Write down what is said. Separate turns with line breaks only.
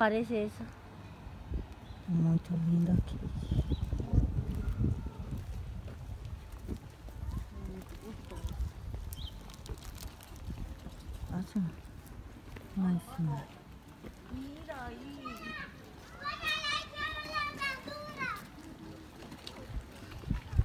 parece eso.
Muito lindo aqui. Olha lá em cima.
Mira.